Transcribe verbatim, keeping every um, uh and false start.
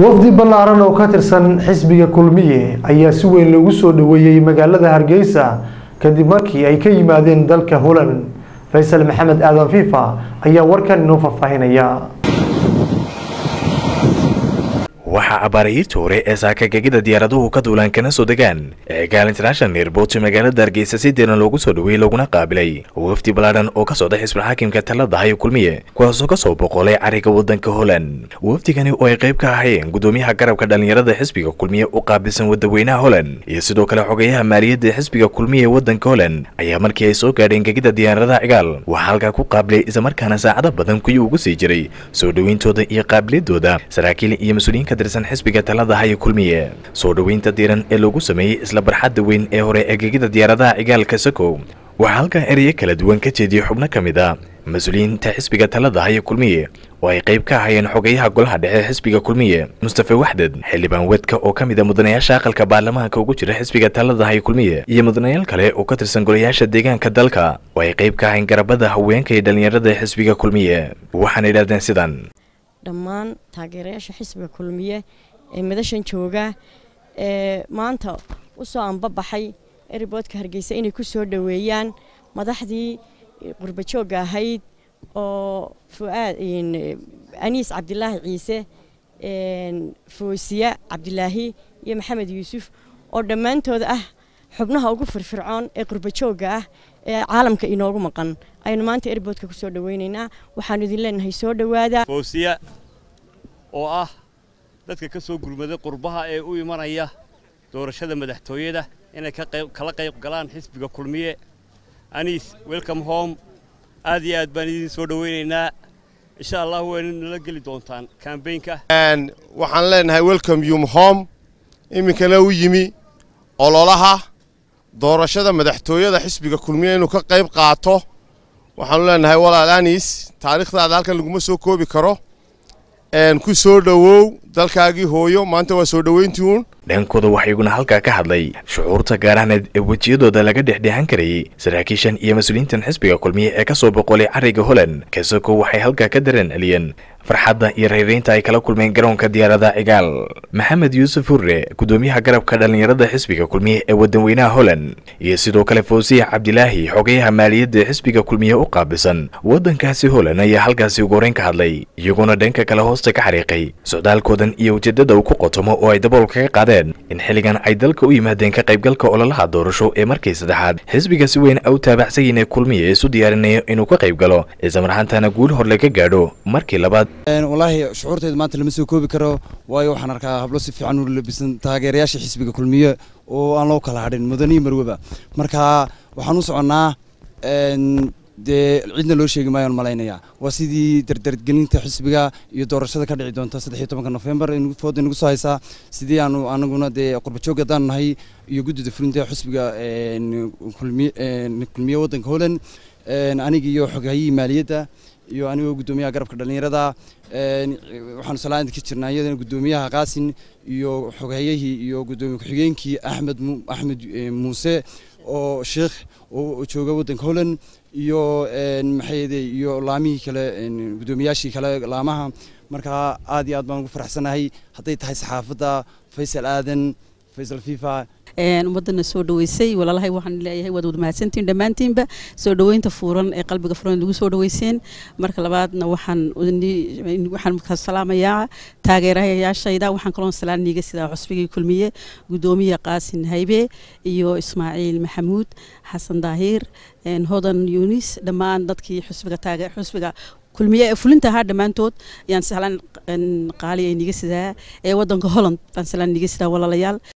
wafdi ballaaran oo ka tirsan xisbiga kulmiye ayaa si weyn loogu soo dhaweeyay magaalada Hargeysa kadib markii ay ka yimaadeen dalka Holland. Faisal Maxamed Aadan FIFA ayaa warkan inoo faafahinaya. waxa abaariirta hore ee saakagagida diyaaraduhu ka duulaan kana soo degaan ee gaal international airport magaalada Hargeysa si deeran loogu soo dhaweeyay laguna qaabilay wafdi ballaaran oo ka socda xisbiga xaakimka talada hayo kulmiye kuwaasoo ka soo boqolay ariga wadanka Holland. wafdigani oo ay qayb ka ahaayeen gudoomiyaha garabka dhalinyarada xisbiga kulmiye u qaabilsan wadaweynaha Holland iyo sidoo kale xogayaha maaliyadda xisbiga kulmiye wadanka Holland ayaa markii ay soo gaadheen gagida diyaaradaha cigaal waxa halka ku qaabilay isla markaana saacado badan ku ugu sii jiray soo dhaweentooda iyo qaabiladooda saraakiil iyo mas'uuliyiin درسن حسبك تلاذا هاي كلمية صودوين تديرن إلوجو سمي إسلا برحد وين إهوري أجيجدا دياردا إجال كسكو وحالكا إريا كلا دوان كتيدي حبنا كمدا مسؤولين تحسبك تلاذا هاي كلمية وأي قيب كهاين حقيها قولها ده حسبك كلمية مصطفى وحدد حلي بانودك أو كمدا مدنيا شاقل كبارلما كوجو حسبك تلاذا هاي كلمية يا مدنيا الكلا أو كترسن قولياش الديجان كدالكا وأي قيب كهاين قربدا هوين كيدل يردا حسبك كلمية وحن إلى سيدان dhammaan taageerayaasha xisbiga kulmiye ee madashan jooga ee maanta u soo anbabaxay airportka Hargeysa inay ku soo dhaweeyaan madaxdii qurba joog ahayd oo Fuaad in Anis Cabdilaahi Ciise in Foosiya Cabdilaahi iyo Maxamed Yuusuf oo dhamaantood ah xubnaha ugu firfircoon ee qurba jooga ah ee caalamka inoogu maqan aynu maanta airportka ku soo dhaweynaynaa waxaan idin leenahay soo dhawaada Foosiya oo ah dadka ka soo gurmaday qurbaha ee u imanaya doorashada madaxtooyada inay ka qayb kala qayb galaan xisbiga kulmiye Anis welcome home aad iyo aad baan idin soo dhaweynaynaa insha Allah waan la gali doontaan campaign-ka and waxaan leenahay welcome you home iminka la u yimi ololaha doorashada madaxtooyada xisbiga kulmiye inuu ka qayb qaato waxaan leenahay walaal Anis taariikhdaada halkan lagu soo koobi karo een ku soo dhawow dalkaagii hooyo maanta waa soo dhaweyntiun dhankooda waxay iguna halka ka hadlay shucuurta gaaraaneed ee wajiyadooda laga dhexdhexan karay saraakiishan iyo mas'uuliyiintan xisbiga kulmiye ee ka soo boqolay ariga Holland kasoo waxay halka ka dareen aliyeen farxadda iyo reereynta ay kala kulmeen garoonka diyaaradaha cigaal. Maxamed Yuusuf Hurre gudoomiyaha garabka dhalinyarada xisbiga kulmiye ee wadaweynaha Holland iyo sidoo kale Foosiya Cabdilaahi xogayaha maaliyadda xisbiga kulmiye u qaabilsan wadankaasi Holland ayaa halkaasi ugu horeyn ka hadlay iyaguna dhanka kale hoosta ka xariiqay socdaalkoodan iyo ujeedada uu ku qotomo oo ay dabool kaga qaadeen in xiligan ay dalka u yimaadeen ka qaybgalka ololaha doorasho ee markii saddexaad xisbiga si weyn u taabacsan inay kulmiye isu diyaarinayo inuu ka qaybgalo isla marhaantana guul hor laga gaadho markii labaad والله شعورتي maanta lama soo koobi karo waayo waxaan arkaa hablo si fiican u labisan taageerayaasha xisbiga kulmiye oo aan loo kala hadhin mudani marwaba marka waxaan u soconaa een de cidna loo sheegi maayo malaynaya waa sidii dardargelinta xisbiga iyo doorashada ka dhici doonta saddex iyo tobanka November in foodo nagu soo haysa sidii aanu anaguna de qurba joogadaan nahay iyo gudida fulinta xisbiga een kulmiye een kulmiye wadanka Holland een aniga iyo xogayaha maaliyadda iyo aniga gudoomiyaha garabka dhalinyarada een waxaan salaad ka jirnaa iyadana gudoomiyaha Qaasin iyo xogayaha iyo gudoomiye ku-xigeenkii Axmed Axmed Muuse oo sheekh oo jooga wadanka Holland iyo een maxayday iyo laamihii kale een gudoomiyaashii kale laamaha marka aad iyo aad baan ugu faraxsanahay haday tahay saxaafada Faisal Aadan Faisal FIFA een wadana soo dhaweysay walaalahay waxaan leeyahay wada mahadsantiin dhamaantiinba soo dhaweynta fuuran ee qalbiga furan lagu soo dhaweyseen marka labaadna waxaan waxaan ka salaamayaa taageerayaashayda waxaan kaloon salaan niga sida xusbiga kulmiye gudoomiyaha Qaasin Haybe iyo Ismaaciil Maxamuud Xasan Daahir een Hodan Yunis dhamaan dadkii xusbiga taageer xusbiga kulmiye fulinta ha dhamaantood yaan salaan qaali ay niga sida ee wadanka Holland baan salaan niga sida walaalayaal